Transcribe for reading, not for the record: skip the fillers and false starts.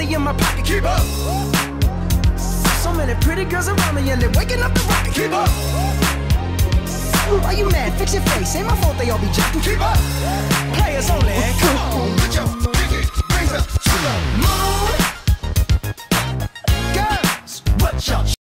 money in my pocket. Keep up. So many pretty girls around me and they're waking up the rocket. Keep up. Why you mad? Fix your face. Ain't my fault they all be jacking. Keep up. Play